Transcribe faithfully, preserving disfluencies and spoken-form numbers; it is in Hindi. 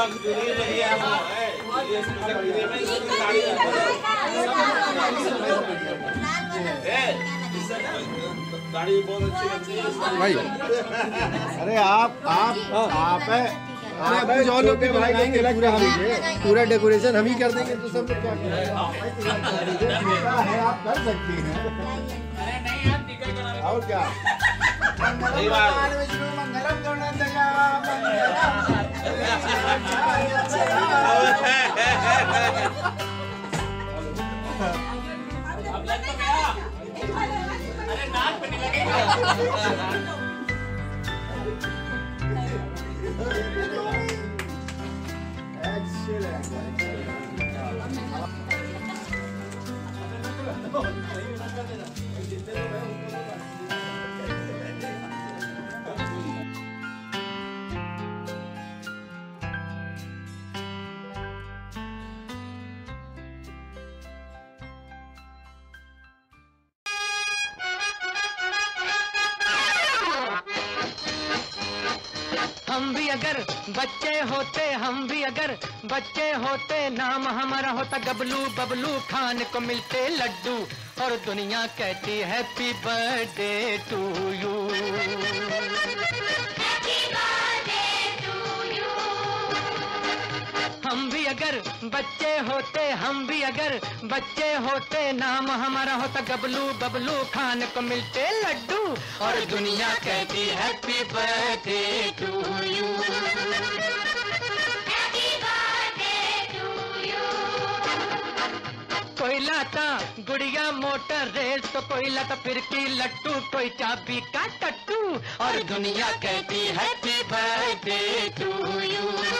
गाड़ी बहुत अच्छी लगती है भाई। अरे आप आप आप है आप है जो लोग के भाई के पूरा हम पूरा डेकोरेशन हम ही कर देंगे तो सब लोग क्या करेंगे? है आप कर सकती हैं। और क्या मंगलम अरे नाक पे नहीं लगेगा। हम भी अगर बच्चे होते हम भी अगर बच्चे होते नाम हमारा होता गबलू बबलू खाने को मिलते लड्डू और दुनिया कहती हैप्पी बर्थडे टू यू। हम भी अगर बच्चे होते हम भी अगर बच्चे होते नाम हमारा होता गबलू बबलू खाने को मिलते लड्डू और दुनिया कहती हैप्पी बर्थडे टू यू। कोई लाता गुड़िया मोटर रेस तो कोई लाता फिरकी लट्टू कोई चाबी का टट्टू और दुनिया कहती हैप्पी बर्थडे टू यू।